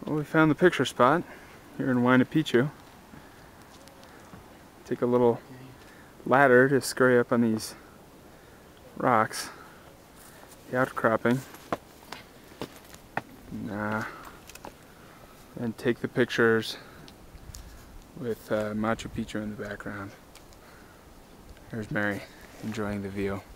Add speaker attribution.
Speaker 1: Well, we found the picture spot here in Winay Picchu. Take a little ladder to scurry up on these rocks, the outcropping, and take the pictures with Machu Picchu in the background. There's Mary enjoying the view.